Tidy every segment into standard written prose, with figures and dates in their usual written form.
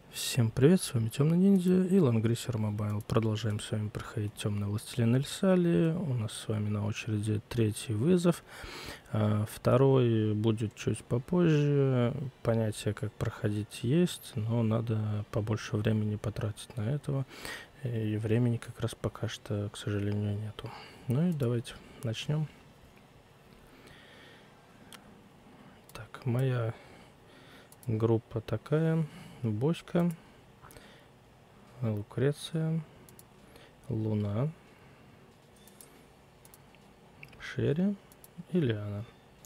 Всем привет, с вами Темный Ниндзя и Лангрисер Мобайл. Продолжаем с вами проходить Темный Властелин Эльсали. У нас с вами на очереди третий вызов. Второй будет чуть попозже. Понятие, как проходить, есть, но надо побольше времени потратить на этого. И времени как раз пока что, к сожалению, нету. Ну и давайте начнем. Так, моя группа такая. Боська, Лукреция, Луна, Шерри и Лиана.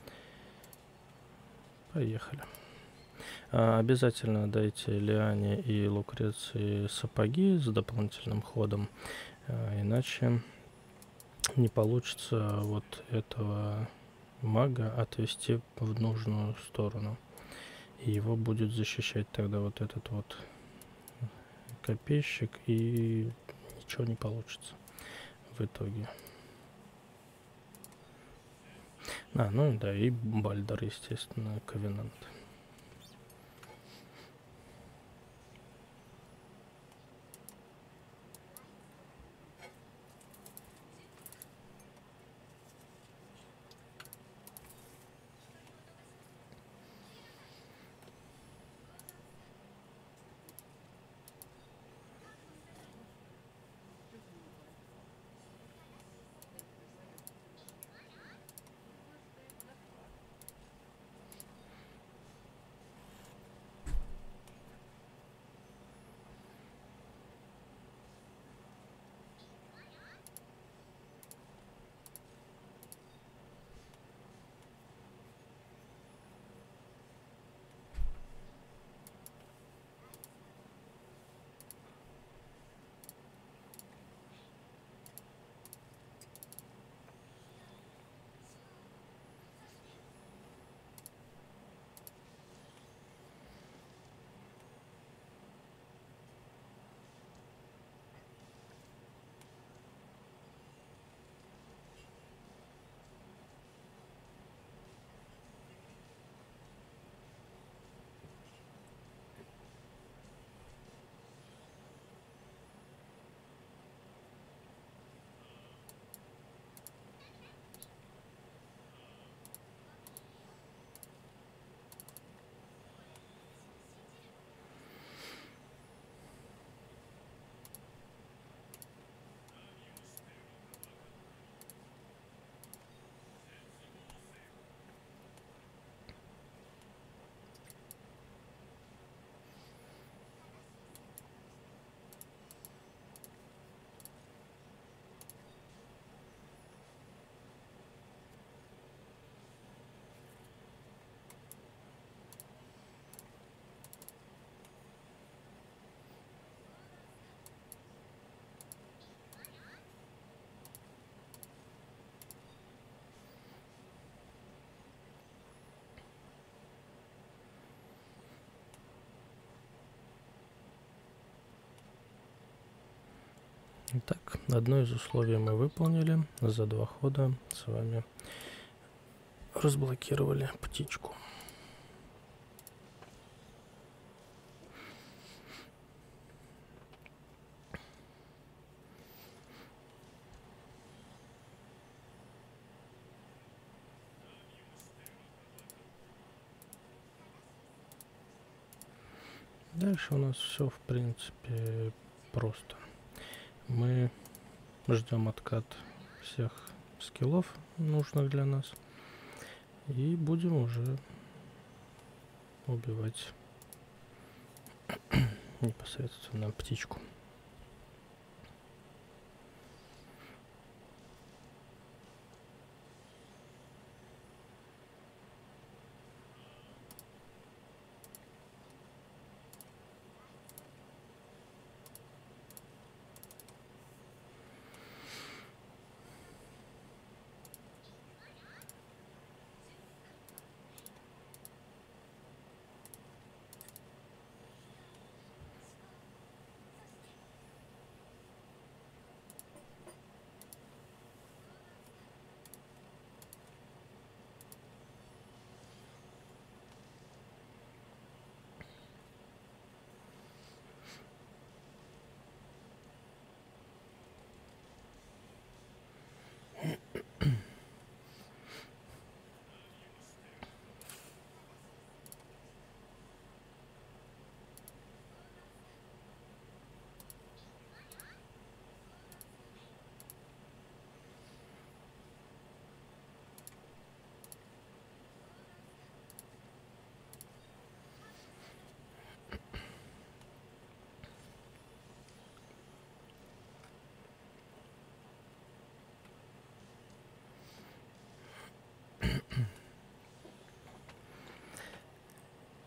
Поехали. Обязательно дайте Лиане и Лукреции сапоги с дополнительным ходом, иначе не получится вот этого мага отвести в нужную сторону. И его будет защищать тогда вот этот вот копейщик, и ничего не получится в итоге. Ну да, и Бальдер, естественно, Ковенант. Итак, одно из условий мы выполнили. За 2 хода с вами разблокировали птичку. Дальше у нас все, в принципе, просто. Мы ждем откат всех скиллов, нужных для нас, и будем уже убивать непосредственно птичку.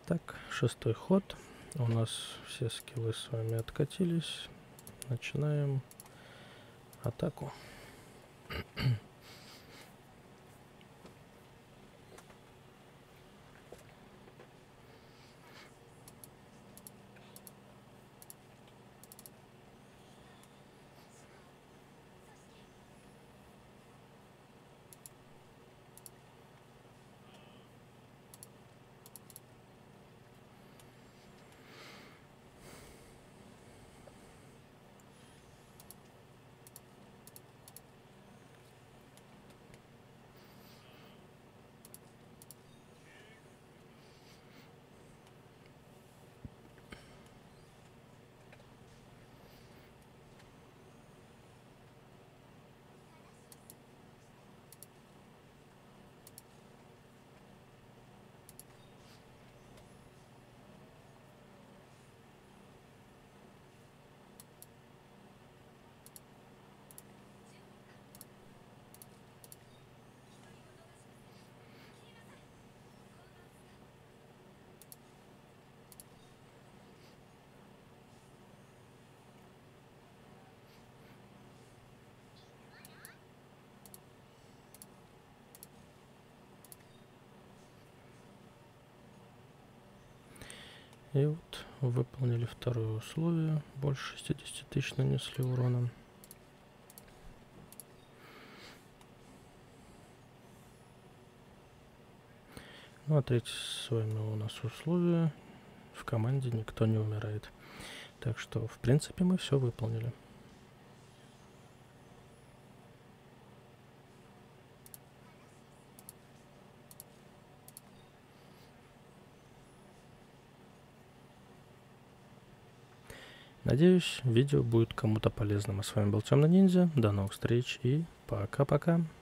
Так, 6-й ход. У нас все скиллы с вами откатились. Начинаем атаку. И вот выполнили второе условие. Больше 60 тысяч нанесли урона. Ну а третье с вами у нас условие. В команде никто не умирает. Так что, в принципе, мы все выполнили. Надеюсь, видео будет кому-то полезным. А с вами был Темный Ниндзя. До новых встреч и пока-пока.